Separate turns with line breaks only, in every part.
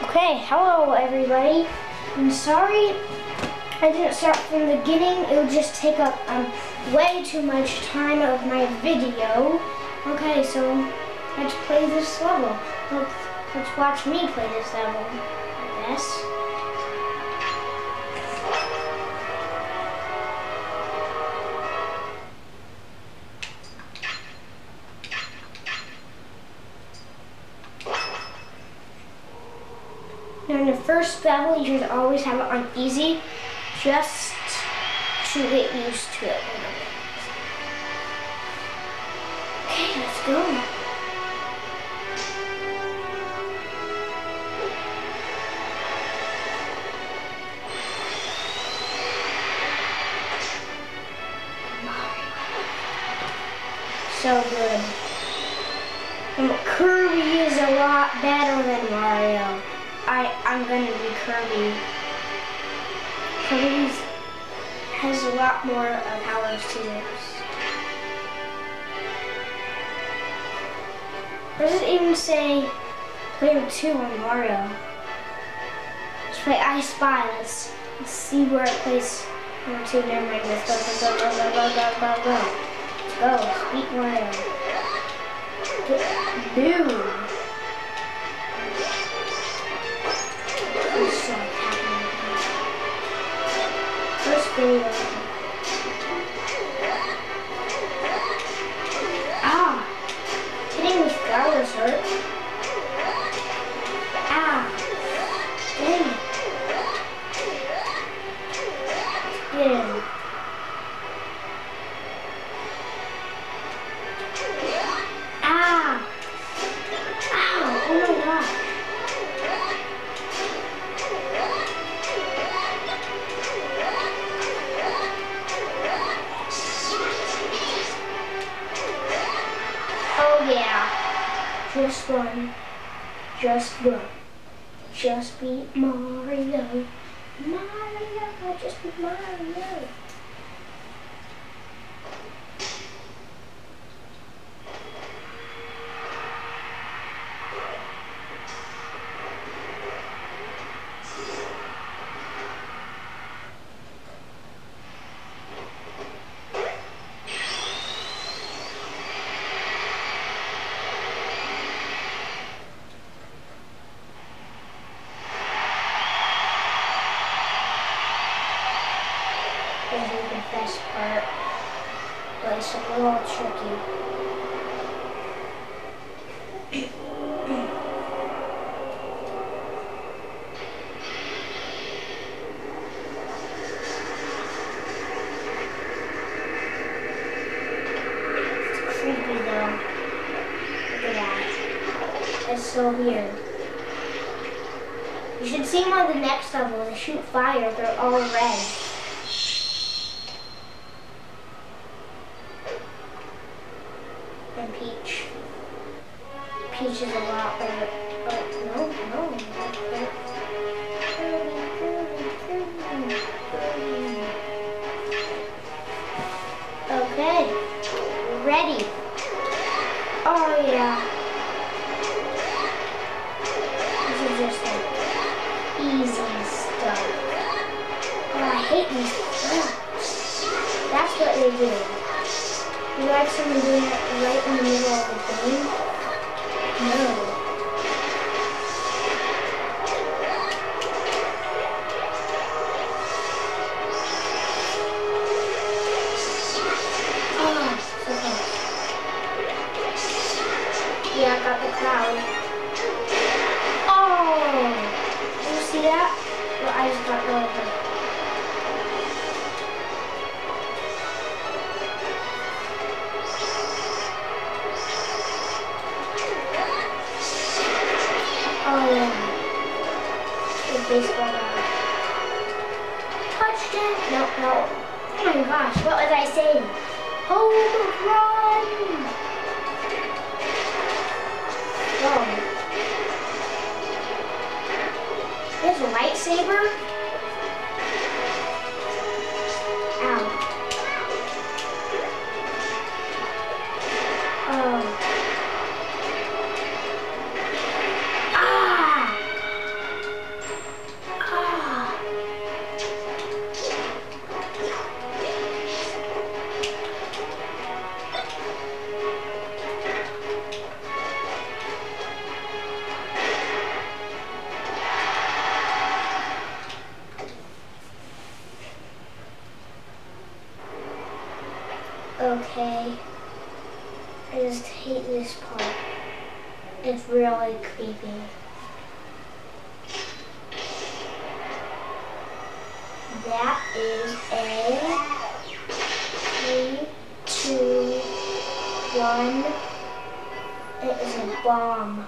Okay, hello everybody. I'm sorry I didn't start from the beginning. It would just take up way too much time of my video. Okay, so let's play this level. Let's watch me play this level, I guess. Now in the first level, you should always have it on easy, just to get used to it. Okay, let's go. So good. And Kirby is a lot better than Mario. I'm gonna be Kirby. Kirby has a lot more powers to use. Where does it even say player 2 on Mario? Let's play I Spy. Let's see where it plays number 2. Never mind. Let's go, go, go, go, go, go, go, go. Let's go. Beat Mario. Boom. First video. Ah! Hitting with flowers hurt. Ah! Dang it. Get him. Ah! Ow! Oh my gosh. Yeah, just one, just beat Mario, just beat Mario. This is the best part, but it's a little tricky. It's creepy though. Look at that. It's so weird. You should see them on the next level. They shoot fire. They're all red. And Peach. Peach is a lot better. Oh, no. Okay. Ready. Oh, yeah. This is just like easy stuff. Oh, I hate these things. That's what they do. You like someone doing it right in the middle of the game? No. Oh, so close. Yeah, I got the cloud. Oh! Did you see that? Well, I just got really hurt. Oh yeah. The baseball bat. Touchdown! No. Oh my gosh, what was I saying? Home run! Whoa. There's a lightsaber? Ow. Oh. Okay. I just hate this part. It's really creepy. That is a 3, 2, 1. It is a bomb.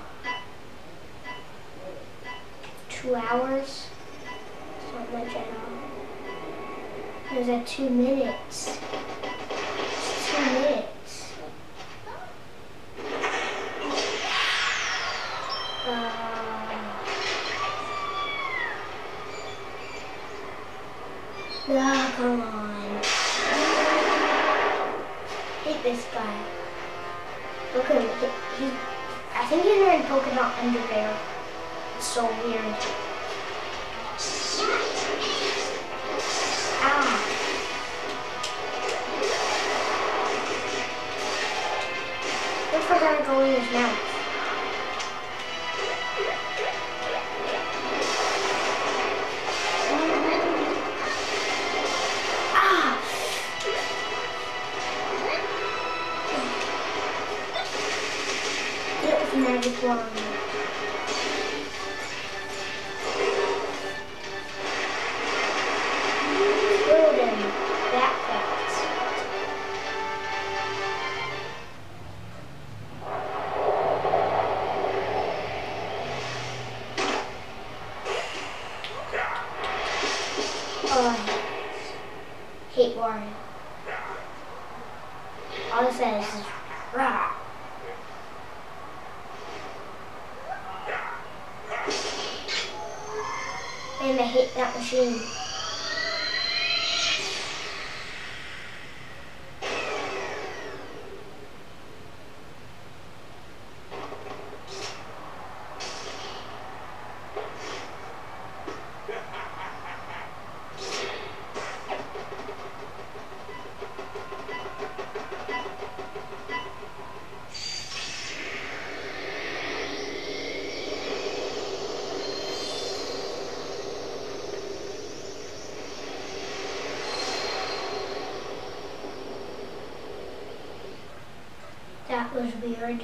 2 hours. It's not much at all. It was at 2 minutes. It's 2 minutes. Oh, come on. Hate this guy. Look at him. I think he's wearing polka dot underwear. It's so weird. Ah. What if we're gonna go in his mouth? Magic wand. Killed him that fast. Oh, I hate Wario. All it says is rah. And I hate that machine. That was weird.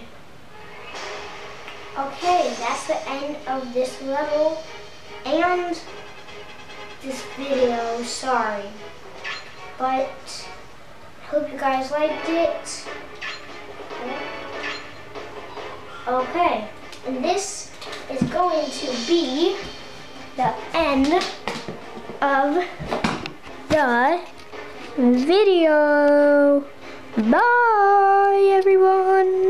Okay, that's the end of this level and this video. Sorry. But hope you guys liked it. Okay, and this is going to be the end of the video. Bye, everyone.